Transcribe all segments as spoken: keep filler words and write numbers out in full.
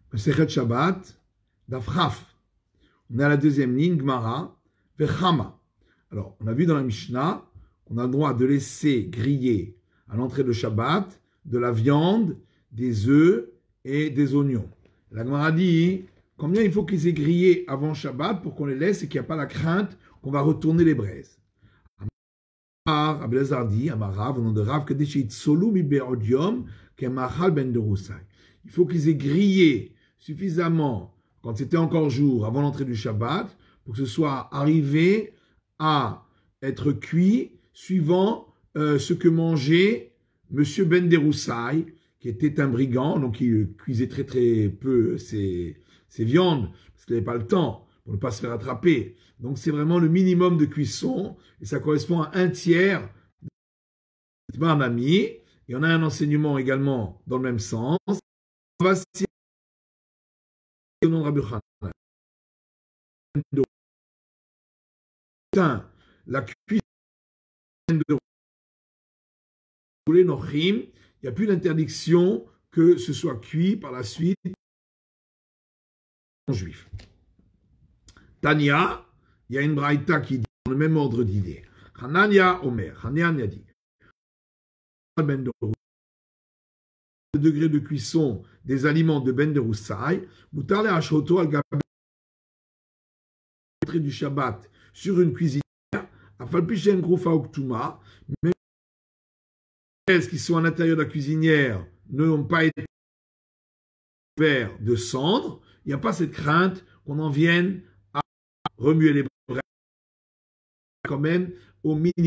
Sechet Shabbat, Dafraf. On est à la deuxième ligne, Gmara, Vechama. Alors, on a vu dans la Mishnah qu'on a le droit de laisser griller à l'entrée de Shabbat de la viande, des œufs et des oignons. La Gemara dit combien il faut qu'ils aient grillé avant Shabbat pour qu'on les laisse et qu'il n'y a pas la crainte qu'on va retourner les braises. Amar, Abelazar dit, Amarav, au nom de Rav, il faut qu'ils aient grillé suffisamment quand c'était encore jour avant l'entrée du Shabbat pour que ce soit arrivé à être cuit suivant euh, ce que mangeait Monsieur Ben Deroussaï, qui était un brigand, donc il cuisait très très peu ses, ses viandes, parce qu'il n'avait pas le temps pour ne pas se faire attraper. Donc c'est vraiment le minimum de cuisson, et ça correspond à un tiers de un ami. Et on a un enseignement également dans le même sens. Voici le nom de Rabbi Chanan. La cuisson de rouler nochim, il n'y a plus d'interdiction que ce soit cuit par la suite en juif. Tania, il y a une braïta qui dit dans le même ordre d'idée. Hanania Omer, Hanania dit le degré de cuisson des aliments de Ben Deroussaï, Moutar le Hashroto al Gabé du Shabbat sur une cuisinière, Afalpichen Groufa Oktuma, mais les qui sont à l'intérieur de la cuisinière n'ont pas été couverts de cendres, il n'y a pas cette crainte qu'on en vienne à remuer les braises quand même au minimum.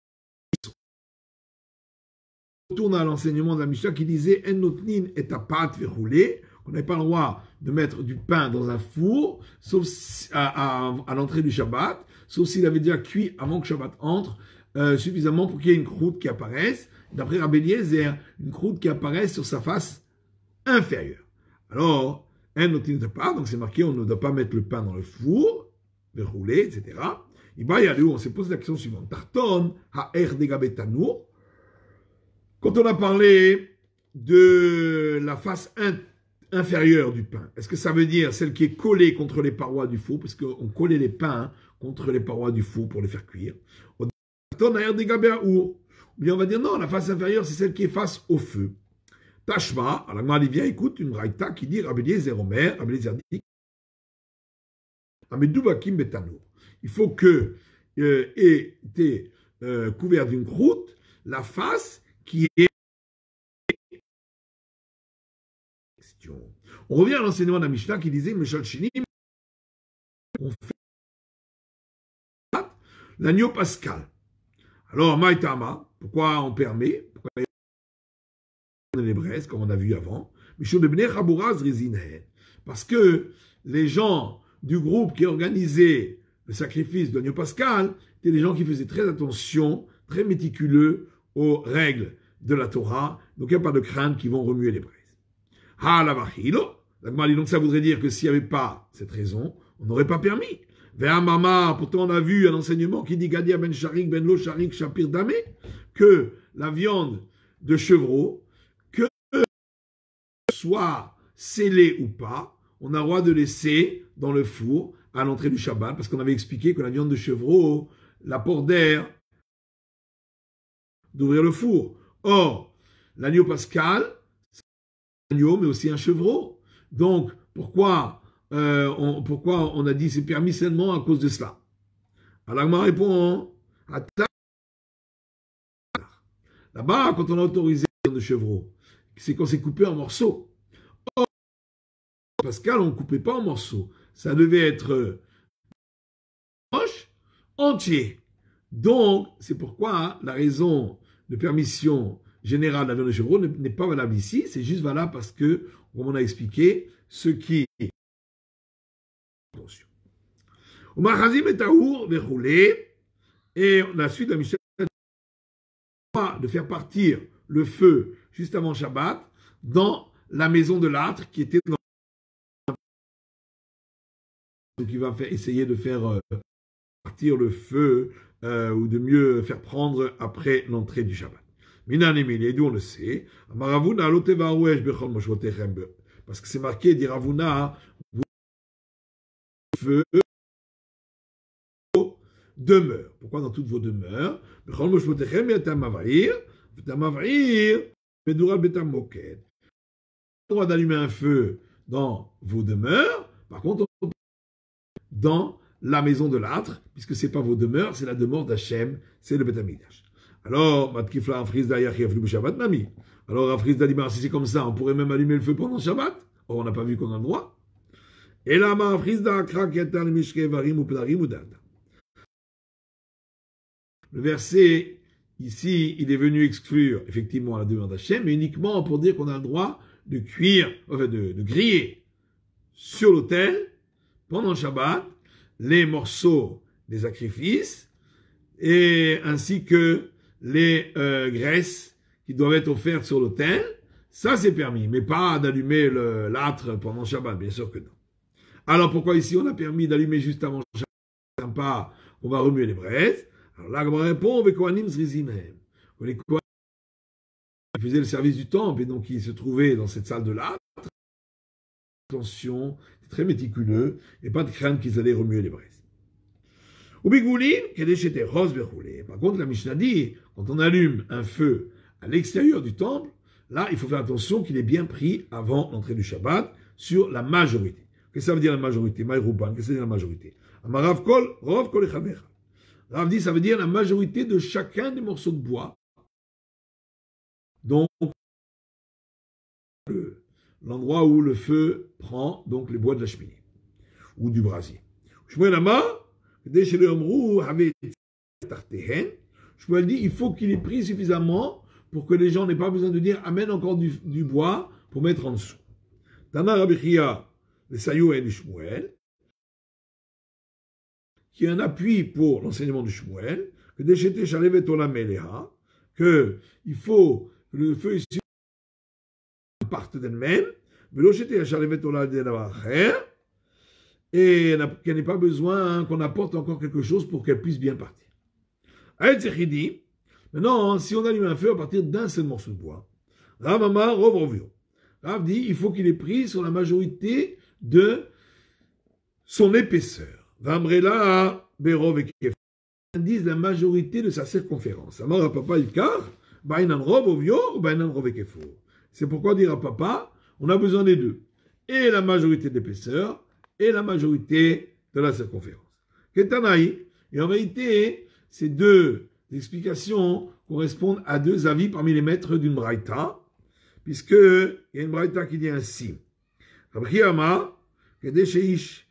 On retourne à l'enseignement de la Mishnah qui disait En notnin et tapat verroulé, qu'on n'avait pas le droit de mettre du pain dans un four, sauf si, à, à, à l'entrée du Shabbat, sauf s'il avait déjà cuit avant que Shabbat entre, euh, suffisamment pour qu'il y ait une croûte qui apparaisse. D'après Rabbi Eliezer, une croûte qui apparaît sur sa face inférieure. Alors, un notin de pas, donc c'est marqué, on ne doit pas mettre le pain dans le four, le rouler, et cetera. Et bien, il y a on se pose la question suivante. Tarton, ha'er degabetanour. Quand on a parlé de la face in, inférieure du pain, est-ce que ça veut dire celle qui est collée contre les parois du four, parce qu'on collait les pains contre les parois du four pour les faire cuire. Tarton, ha'er degabeaour. Ou bien on va dire non, la face inférieure, c'est celle qui est face au feu. Tashma, alors moi, il vient, écoute, une braïta qui dit Rabbi Eliezer Omer, Rabbi Eliezer dit Amedoubakim betanour. Il faut que euh, ait été euh, couvert d'une croûte la face qui est. On revient à l'enseignement de la Mishnah qui disait Meshal Shinim, on fait l'agneau pascal. Alors, Maïtama, pourquoi on permet, pourquoi les braises, comme on a vu avant, parce que les gens du groupe qui organisaient le sacrifice de l'agneau pascal étaient des gens qui faisaient très attention, très méticuleux aux règles de la Torah, donc il n'y a pas de crainte qu'ils vont remuer les braises. Ha la vachilo, donc ça voudrait dire que s'il n'y avait pas cette raison, on n'aurait pas permis. Vers Mama, pourtant on a vu un enseignement qui dit Gadia ben Sharik ben lo Sharik Shapir Damé, que la viande de chevreau, que soit scellée ou pas, on a le droit de laisser dans le four à l'entrée du Shabbat, parce qu'on avait expliqué que la viande de chevreau, l'apport d'air, d'ouvrir le four. Or, l'agneau pascal, c'est un agneau, mais aussi un chevreau. Donc, pourquoi Euh, on, pourquoi on a dit c'est permis seulement à cause de cela? Alors, je répond, là-bas, quand on a autorisé de chevreau, c'est qu'on s'est coupé en morceaux. Or, Pascal, on ne coupait pas en morceaux. Ça devait être proche, entier. Donc, c'est pourquoi hein, la raison de permission générale de la viande de chevreau n'est pas valable ici. C'est juste valable parce que, comme on a expliqué, ce qui attention. Et la suite de la Mishnah de faire partir le feu juste avant Shabbat dans la maison de l'âtre qui était dans donc il va faire, essayer de faire euh, partir le feu euh, ou de mieux faire prendre après l'entrée du Shabbat. Minan Emile, d'où on le sait. Parce que c'est marqué, dit Ravuna, vous feu demeure. Pourquoi dans toutes vos demeures? On a le droit d'allumer un feu dans vos demeures, par contre, dans la maison de l'âtre, puisque ce n'est pas vos demeures, c'est la demeure d'Hachem, c'est le Beth Amikdash. Alors, Matkifla Afrizda Yachif Shabbat Nami. Alors, Afrizda dit, si c'est comme ça, on pourrait même allumer le feu pendant Shabbat. Or, on n'a pas vu qu'on a le droit. Et là, Afrizda Akra Ketan Mishke Varim ou Plarim ou Data. Le verset, ici, il est venu exclure, effectivement, la demeure d'Hachem, mais uniquement pour dire qu'on a le droit de cuire, enfin, de, de griller sur l'autel, pendant le Shabbat, les morceaux des sacrifices, et ainsi que les euh, graisses qui doivent être offertes sur l'autel. Ça, c'est permis, mais pas d'allumer l'âtre pendant le Shabbat, bien sûr que non. Alors, pourquoi ici on a permis d'allumer juste avant le Shabbat? Sympa, on va remuer les braises. Alors là, on répond, les Kohanim Zrizimhem. Les Kohanim faisaient le service du temple, et donc ils se trouvaient dans cette salle de l'âtre. Attention, très méticuleux, et pas de crainte qu'ils allaient remuer les braises. Par contre, la Mishnah dit, quand on allume un feu à l'extérieur du temple, là, il faut faire attention qu'il est bien pris avant l'entrée du Shabbat sur la majorité. Qu'est-ce que ça veut dire la majorité? Qu'est-ce que ça veut dire la majorité? Rav dit, ça veut dire la majorité de chacun des morceaux de bois. Donc, l'endroit où le feu prend, donc les bois de la cheminée, ou du brasier. Shmuel dit, il faut qu'il ait pris suffisamment pour que les gens n'aient pas besoin de dire amène encore du, du bois pour mettre en dessous. Tana Rabbi Chia, le Sayou et le Shmuel, qui est un appui pour l'enseignement du Shmuel, que Deshete Shalevet Olam Meleha, que il faut que le feu ici parte d'elle-même, Veloshete Shalevet Olam Delacher, et qu'elle n'ait pas besoin hein, qu'on apporte encore quelque chose pour qu'elle puisse bien partir. Aït-Zechidi, maintenant, si on allume un feu à partir d'un seul morceau de bois, Rav Amar Rov Rovio. Rav dit, il faut qu'il ait pris sur la majorité de son épaisseur. Vamrela Berov et Kef. Indice la majorité de sa circonférence. Amar à papa Ikar, Bainan Rov Rovio ou Bainan Rov et Kefo. C'est pourquoi dire à papa, on a besoin des deux. Et la majorité d'épaisseur, et la majorité de la circonférence. Ketanaï, et en réalité, ces deux explications correspondent à deux avis parmi les maîtres d'une braïta, puisque il y a une braïta qui dit ainsi. Rabbi Ama, Kedesheish,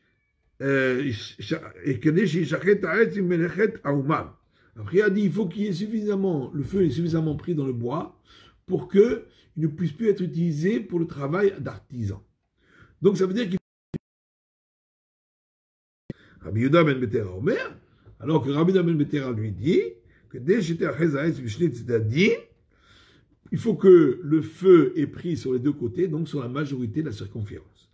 et Kedesheish achet ha'etz melechet ha'uman. Rabbi a dit, il faut qu'il y ait suffisamment, le feu est suffisamment pris dans le bois pour qu'il ne puisse plus être utilisé pour le travail d'artisan. Donc ça veut dire qu'il Rabbi Yehuda ben Betera Omer, alors que Rabbi Yehuda ben Betera lui dit que dès que j'étais à Chezaïs, il faut que le feu est pris sur les deux côtés, donc sur la majorité de la circonférence.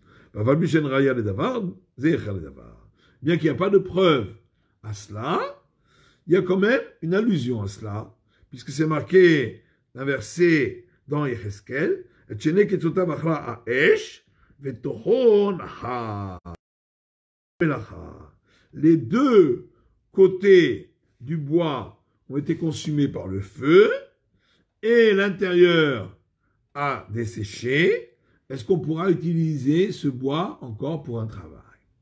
Bien qu'il n'y a pas de preuve à cela, il y a quand même une allusion à cela, puisque c'est marqué dans un verset dans Yecheskel, les deux côtés du bois ont été consumés par le feu et l'intérieur a desséché. Est-ce qu'on pourra utiliser ce bois encore pour un travail?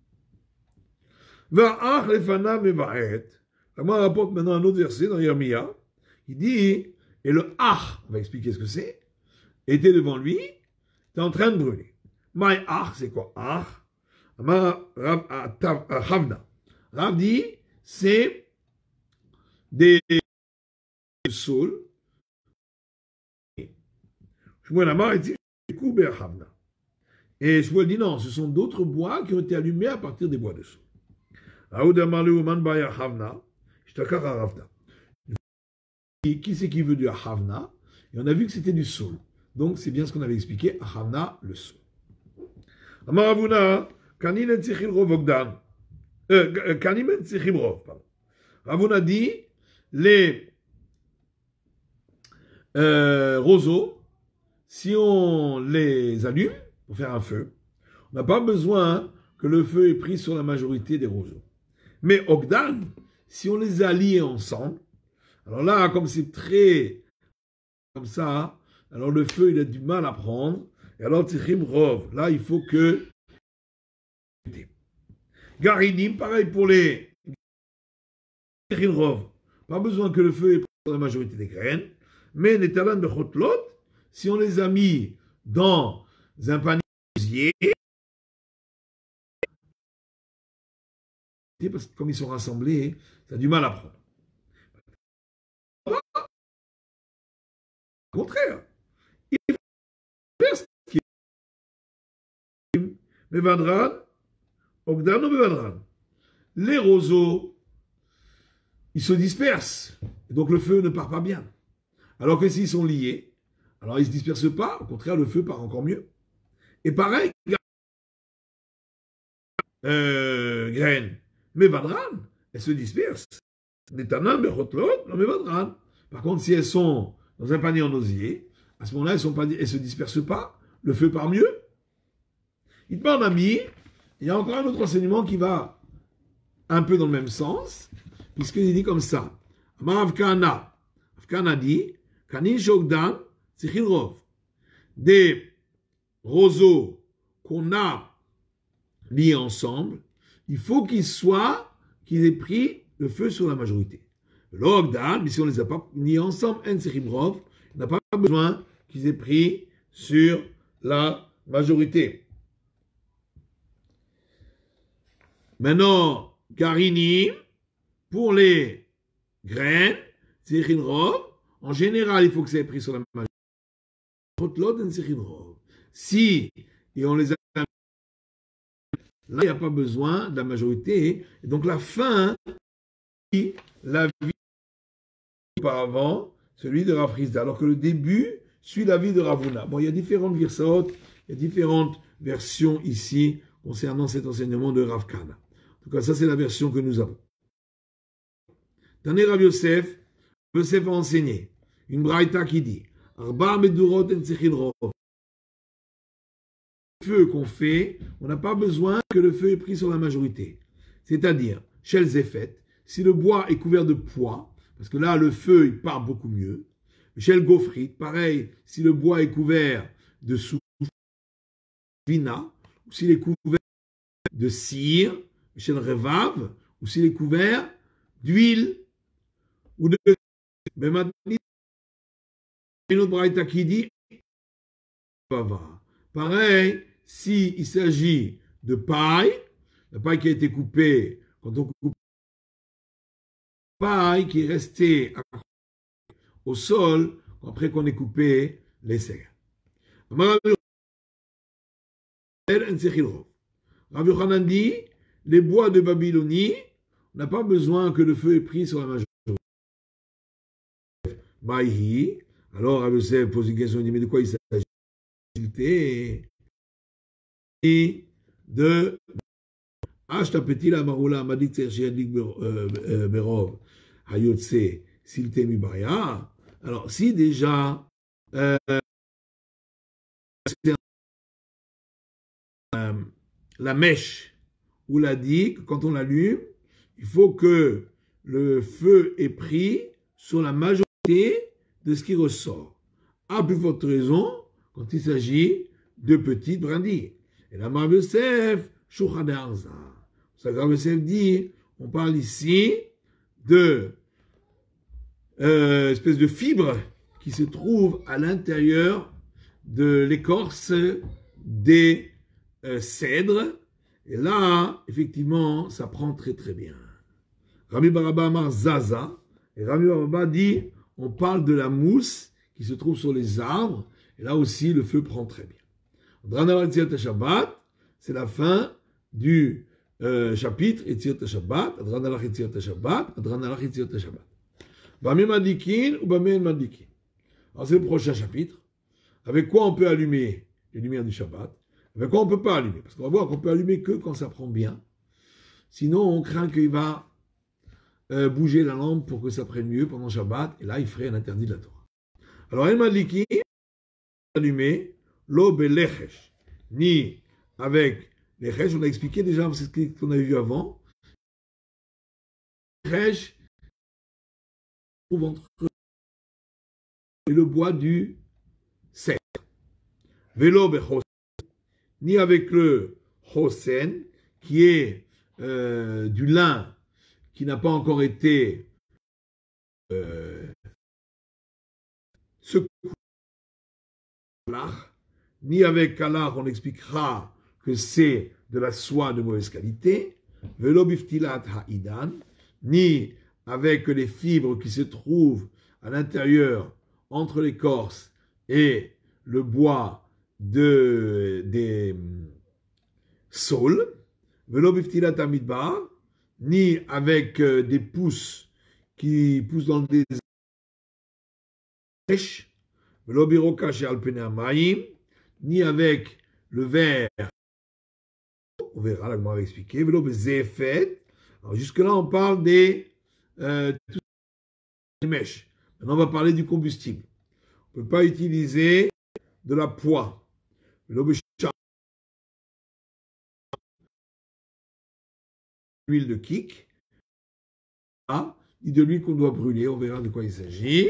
Va'ach lefana mevaet. On rapporte maintenant un autre verset dans Yermia. Il dit, et le ach, on va expliquer ce que c'est, était devant lui, était en train de brûler. My ach, c'est quoi ach? Rav dit, c'est des saules. Shmuel Amar dit, et Shmuel dit non, ce sont d'autres bois qui ont été allumés à partir des bois de saule. Qui c'est qui veut du Ahavna? Et on a vu que c'était du saule. Donc c'est bien ce qu'on avait expliqué, Ahavna, le saule. Amar Avuna, Kaninen Tzichim Rov Ogdan. Kaninen Tzichim Rov, pardon. Ravuna dit, les euh, roseaux, si on les allume, pour faire un feu, on n'a pas besoin que le feu est pris sur la majorité des roseaux. Mais Ogdan, si on les a liés ensemble, alors là, comme c'est très comme ça, alors le feu, il a du mal à prendre. Et alors, Tsichim Rov, là, il faut que... Garinim, pareil pour les... Tsichim Rov, pas besoin que le feu ait pris sur la majorité des graines. Mais Netalan Bechotlot, si on les a mis dans un panier d'osier, parce que comme ils sont rassemblés, ça a du mal à prendre. Au contraire, il faut faire ce qui est Mevadran, Ogdan ou Mevadran. Les roseaux, ils se dispersent, et donc le feu ne part pas bien. Alors que s'ils sont liés, alors ils ne se dispersent pas, au contraire, le feu part encore mieux. Et pareil, euh, graines, Mevadran, elles se dispersent. Netana, Bechotlot, non Mevadran. Par contre, si elles sont dans un panier en osier, à ce moment-là, elles ne se dispersent pas, le feu part mieux. Il te ami, il y a encore un autre enseignement qui va un peu dans le même sens, puisqu'il dit comme ça. Amar Avkana, Avkana dit, Kanin Shogdan, Tsichil Rov. Des roseaux qu'on a liés ensemble, il faut qu'ils soient, qu'ils aient pris le feu sur la majorité. L'Ogdan, mais si on ne les a pas liés ensemble, En Tsichil Rov, il n'a pas besoin qu'ils aient pris sur la majorité. Maintenant, Garini, pour les graines, Tsichil Rov, en général, il faut que ça ait pris sur la majorité. Si, et on les a, là, il n'y a pas besoin de la majorité. Et donc, la fin, la vie auparavant, celui de Rav Hizda, alors que le début suit la vie de Ravuna. Bon, il y a différentes versions, il y a différentes versions ici concernant cet enseignement de Rav Kana. En tout cas, ça, c'est la version que nous avons. Tané Rav Yosef, Yosef a enseigné une braïta qui dit Arba Medurot en Tsichil Rov. Le feu qu'on fait, on n'a pas besoin que le feu ait pris sur la majorité. C'est-à-dire, chez le Zéfet, si le bois est couvert de pois, parce que là, le feu, il part beaucoup mieux. Chez le Gofrit, pareil, si le bois est couvert de souvina, ou s'il est couvert de cire, chez le Revav, ou s'il est couvert d'huile, ou de... Mais maintenant, il y a une autre braïta qui dit pareil, s'il s'agit de paille, la paille qui a été coupée, quand on coupe paille qui est restée au sol après qu'on ait coupé les serres. Rav Yochanan dit, les bois de Babylonie, on n'a pas besoin que le feu ait pris sur la majorité. Maïhi, alors Rav Yosef pose une question, il dit, mais de quoi il s'agit? Et de Ashtapetil Amaroula Amadik Tserchiadik Berov Hayotse Silte Mibaya. Alors, si déjà euh, euh, la mèche ou la digue, quand on l'allume, il faut que le feu est pris sur la majorité de ce qui ressort. À plus forte raison, quand il s'agit de petites brindilles. Et la Rav Yosef, Shouchad Arza. Ça, Rav Yosef dit, on parle ici de euh, espèce de fibre qui se trouve à l'intérieur de l'écorce des euh, cèdres. Et là, effectivement, ça prend très très bien. Rabbi Baraba Amar Zaza. Et Rabbi Baraba dit, on parle de la mousse qui se trouve sur les arbres. Et là aussi, le feu prend très bien. Shabbat, c'est la fin du euh, chapitre Etziot Shabbat. Adranalach Etziot Shabbat. Adranalach Etziot Shabbat. Bamé Madikin ou Bamé Madikin. Alors, c'est le prochain chapitre. Avec quoi on peut allumer les lumières du Shabbat? Avec quoi on ne peut pas allumer? Parce qu'on va voir qu'on peut allumer que quand ça prend bien. Sinon, on craint qu'il va euh, bouger la lampe pour que ça prenne mieux pendant Shabbat. Et là, il ferait un interdit de la Torah. Alors, El Madikin, allumer l'eau belechesh. ni avec les Resh. On a expliqué déjà, c'est ce qu'on avait vu avant. Les Resh trouve entre et le bois du cèdre. Vélo bechosen, ni avec le chosen, qui est euh, du lin qui n'a pas encore été euh, secoué, ni avec kalach, on expliquera que c'est de la soie de mauvaise qualité, vélo biftilat ha'idan, ni avec les fibres qui se trouvent à l'intérieur entre l'écorce et le bois de, des saules, vélo biftilat hamidbar, ni avec euh, des pousses qui poussent dans le désert, vélo biroka chez alpene amaim, ni avec le verre, on verra, là, on va expliquer, vélo bezefet. Alors jusque-là, on parle des euh, des mèches. Maintenant, on va parler du combustible. On ne peut pas utiliser de la poix. L'huile de kik, ni de l'huile qu'on doit brûler. On verra de quoi il s'agit.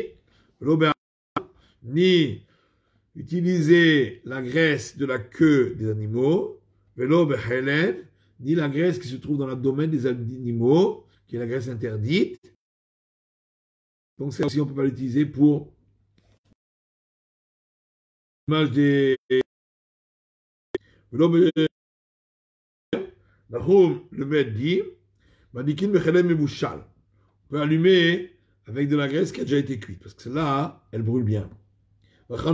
Ni utiliser la graisse de la queue des animaux. Ni la graisse qui se trouve dans l'abdomen des animaux, qui est la graisse interdite. Donc, ça aussi, on ne peut pas l'utiliser pour l'image des. Le maître dit, Madikin Bechelem Mebouchal. On peut allumer avec de la graisse qui a déjà été cuite, parce que celle-là, elle brûle bien. Et ça,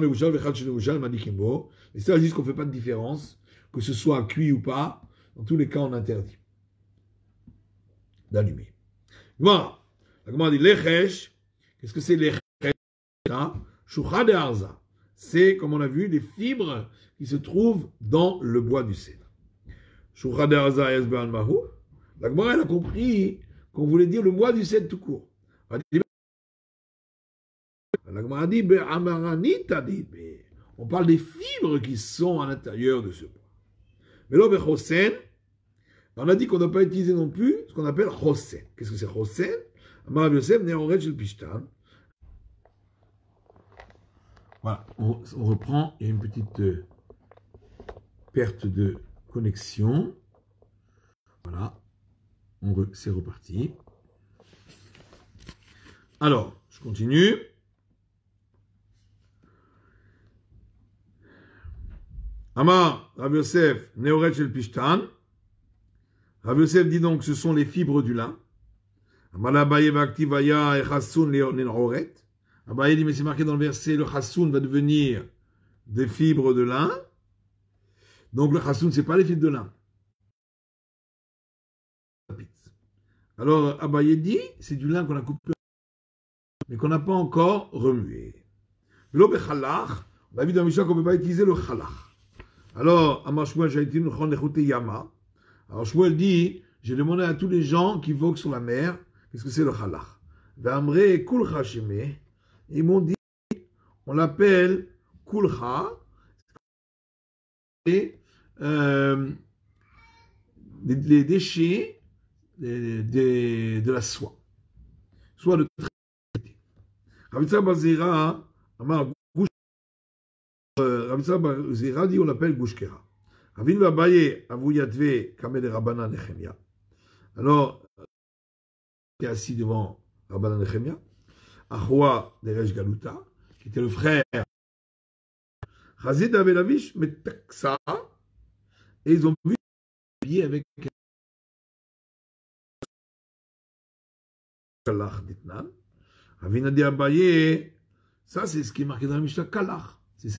juste qu'on ne fait pas de différence, que ce soit cuit ou pas, dans tous les cas, on interdit d'allumer. Voilà. La Gemara dit Lechesh. Qu'est-ce que c'est Lechesh? Shoucha de Arza. C'est, comme on a vu, les fibres qui se trouvent dans le bois du cèdre. Shoucha de Arza Yasban Mahu. La Gemara, elle a compris qu'on voulait dire le bois du cèdre tout court. La Gemara dit on parle des fibres qui sont à l'intérieur de ce bois. Mais là, Chosen, on a dit qu'on ne doit pas utiliser non plus ce qu'on appelle Chosen. Qu'est-ce que c'est Chosen? Amar Yosef, Neoret Shel Pishtan. Voilà, on, on reprend. Il y a une petite euh, perte de connexion. Voilà, re, c'est reparti. Alors, je continue. Amar Rav Yosef, Neoret Shel Pishtan. Rav Yosef dit donc que ce sont les fibres du lin. Abaye dit, mais c'est marqué dans le verset, le chassoun va devenir des fibres de lin. Donc le chassoun, ce n'est pas les fibres de lin. Alors Abaye dit, c'est du lin qu'on a coupé, mais qu'on n'a pas encore remué. On a vu dans Mishnah qu'on ne peut pas utiliser le chalach. Alors, Amar Shmuel, j'ai été le yama. Alors Shmuel dit, j'ai demandé à tous les gens qui voguent sur la mer, qu'est-ce que c'est le chalach? V'amre kulcha sheme. Ils m'ont dit, on l'appelle kulcha, et euh, les, les déchets de, de, de la soie, soit de traité. Ravitsa Bazira, Ravitsa Bazira dit, on l'appelle gushkera. Ravin Babaye, Avuyatve, Kamel Rabbanan Nechemia. Alors, il est assis devant Rabbanan Nechemia. Achoua de Resh Galuta, qui était le frère Chazid Avelavish, mais Taksa, et ils ont vu habillé avec Kalach Ditnan. Ravina dit Abaye, ça c'est ce qui est marqué dans la Mishnah Kalach. C'est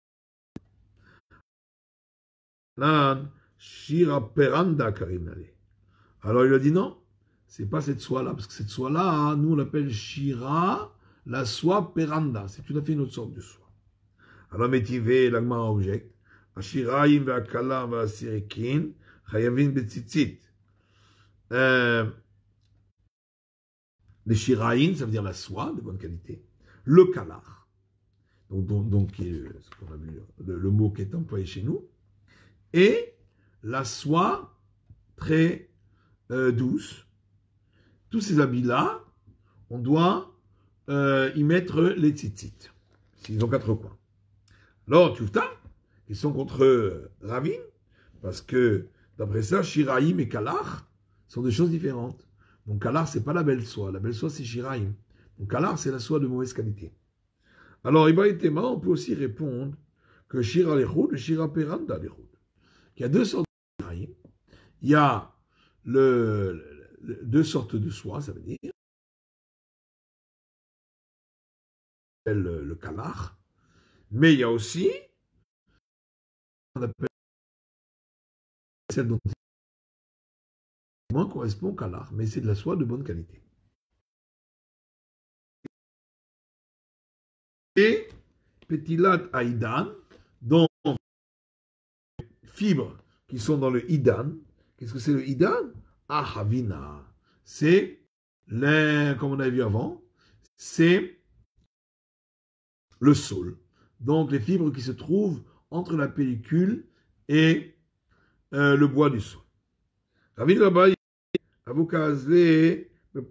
Nan, Shira Peranda Karinale. Alors il a dit non. C'est pas cette soie-là, parce que cette soie-là, nous on l'appelle Shira, la soie Peranda. C'est tout à fait une autre sorte de soie. Alors, Métivé, l'Agmara objecte, Ashiraim ve'akala ve'asirikin, chayavin betzitzit. Les shiraim, ça veut dire la soie de bonne qualité. Le kalar, donc, donc, donc ce qu'on a vu, le, le mot qui est employé chez nous, et la soie très euh, douce. Tous ces habits-là, on doit euh, y mettre les tzitzit, s'ils ont quatre coins. Alors, Tufta, ils sont contre euh, Ravin, parce que, d'après ça, Shiraïm et Kalar sont des choses différentes. Donc, Kalar, c'est pas la belle soie. La belle soie, c'est Shiraïm. Donc, Kalar, c'est la soie de mauvaise qualité. Alors, Ibaïtema, on peut aussi répondre que Shira Lechoud et Shira Peranda Lechoud. Il y a deux sortes de Shiraïm. Il y a le, le, deux sortes de soie, ça veut dire le, le Kalar. Mais il y a aussi, on appelle celle dont moins correspond au Kalar, mais c'est de la soie de bonne qualité. Et Petilat Aïdan, donc fibres qui sont dans le Idan. Qu'est-ce que c'est le Idan? Ah, Havina. C'est, les, comme on a vu avant, c'est le saule. Donc les fibres qui se trouvent entre la pellicule et euh, le bois du saule. Ravina Abaye, Avukazle,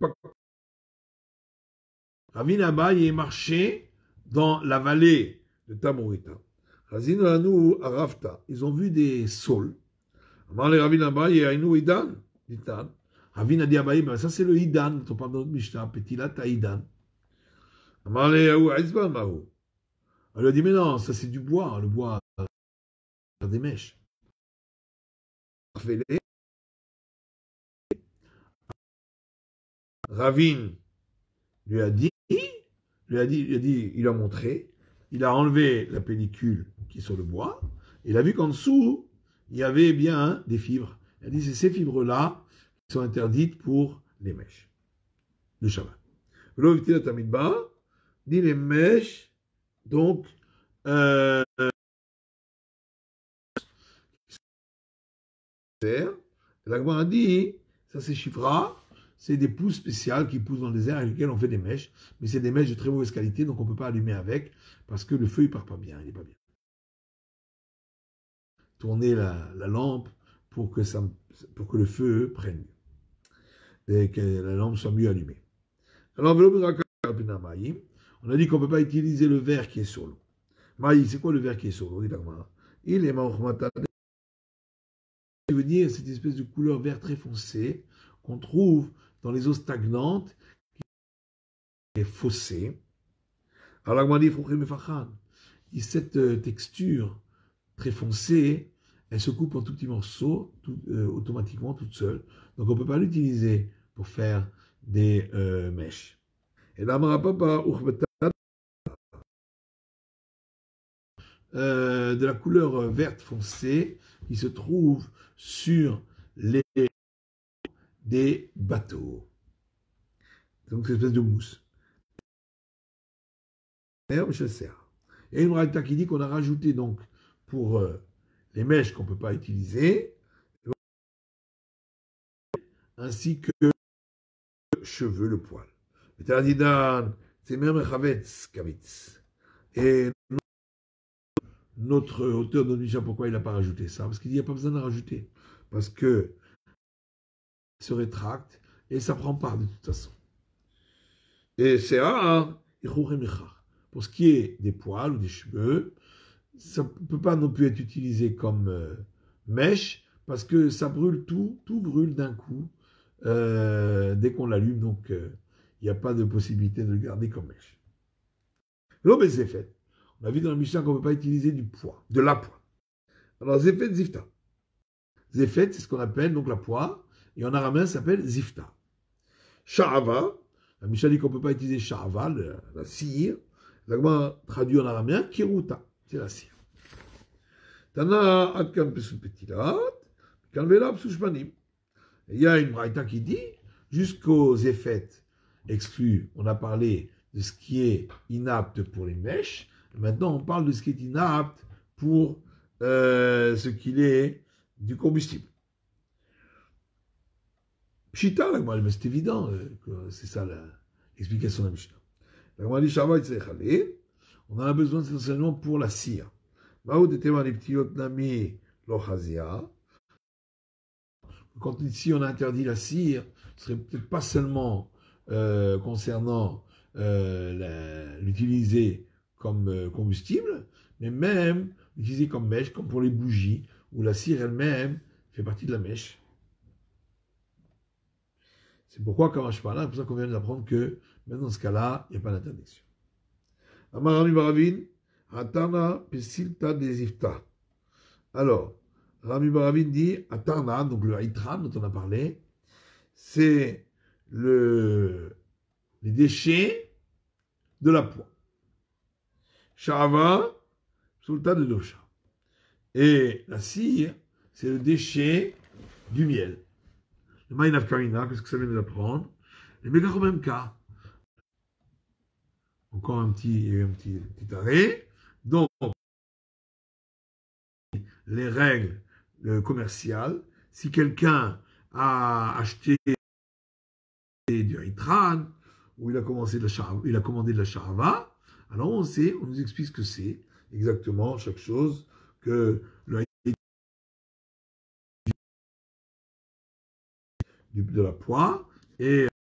Ravina Abaye est marché dans la vallée de Tamourita. Razinu Arafta, ils ont vu des saules. Amar le Ravina Abaye, Ainu Idan, dit-on. Ravina dit Abaye, ben ça c'est le Idan, on parle de notre Mishnah, Petilat Idan. Amar le Yahu Aizban Mahu. Elle lui a dit, mais non, ça c'est du bois, le bois des mèches. Ravin lui a dit, lui a dit, lui a dit, il a montré, il a enlevé la pellicule qui est sur le bois, et il a vu qu'en dessous, il y avait bien des fibres. Il a dit, c'est ces fibres-là qui sont interdites pour les mèches. Le Shabbat. L'oviti la tamidba, dit les mèches, donc, euh, l'Agma a dit, ça c'est Shifra, c'est des pousses spéciales qui poussent dans le désert avec lesquelles on fait des mèches, mais c'est des mèches de très mauvaise qualité, donc on ne peut pas allumer avec, parce que le feu, il part pas bien, il n'est pas bien. Tourner la, la lampe pour que, ça, pour que le feu prenne, et que la lampe soit mieux allumée. Alors, on a dit qu'on ne peut pas utiliser le verre qui est sur l'eau. Maï, c'est quoi le verre qui est sur l'eau? Il est Ça veut dire cette espèce de couleur vert très foncé qu'on trouve dans les eaux stagnantes, qui est faussée. Alors, la dit cette texture très foncée, elle se coupe en tout petits morceaux, tout, euh, automatiquement, toute seule. Donc, on ne peut pas l'utiliser pour faire des euh, mèches. Et là, euh, de la couleur verte foncée qui se trouve sur les des bateaux. Donc, c'est une espèce de mousse. Et il y a une raïta qui dit qu'on a rajouté donc pour euh, les mèches qu'on ne peut pas utiliser, ainsi que le cheveu, le poil. C'est même Chavetz Kavitz. Et notre auteur de Mishnah, pourquoi il n'a pas rajouté ça? Parce qu'il n'y a pas besoin de rajouter. Parce que il se rétracte et ça prend part de toute façon. Et c'est un pour ce qui est des poils ou des cheveux, ça ne peut pas non plus être utilisé comme euh, mèche parce que ça brûle tout, tout brûle d'un coup euh, dès qu'on l'allume, donc il euh, n'y a pas de possibilité de le garder comme mèche. L'homme est zéfet. On a vu dans le Mishnah qu'on ne peut pas utiliser du poids, de la poix. Alors zéfet, zifta. Zéfet, c'est ce qu'on appelle donc la poix, et en araméen, ça s'appelle zifta. Sha'ava, la Mishnah dit qu'on ne peut pas utiliser sha'ava, la, la cire. L'agma traduit en araméen, kiruta, c'est la cire. Tana adkan pesu petilat, kanvela psushpanim. Il y a une braïta qui dit, jusqu'aux effets exclus, on a parlé de ce qui est inapte pour les mèches. Maintenant, on parle de ce qui est inapte pour euh, ce qu'il est du combustible. Pshita, mais c'est évident, c'est ça l'explication de la Mishnah. On en a besoin de cet enseignement pour la cire. Maoud était les petits nami l'Ochazia. Quand ici on interdit la cire, ce serait peut-être pas seulement euh, concernant euh, l'utiliser comme euh, combustible, mais même l'utiliser comme mèche, comme pour les bougies, où la cire elle-même fait partie de la mèche. C'est pourquoi, quand je parle là, c'est pour ça qu'on vient d'apprendre que, même dans ce cas-là, il n'y a pas d'interdiction. Amarami Baravin, Atana Pesilta Desifta. Alors, Rami Baravin dit, Atarna, donc le Haïtran dont on a parlé, c'est le, les déchets de la poix. Sha'ava, Sultan de Dosha. Et la cire, c'est le déchet du miel. Le Maïnaf Karina, qu'est-ce que ça vient de l'apprendre? Les mégas au même cas. Encore un petit, un petit, petit arrêt. Donc, les règles euh, commerciales, si quelqu'un a acheté du Haïtran, ou il a, commencé de la char- il a commandé de la charava, alors on sait, on nous explique ce que c'est exactement chaque chose, que le de la poix et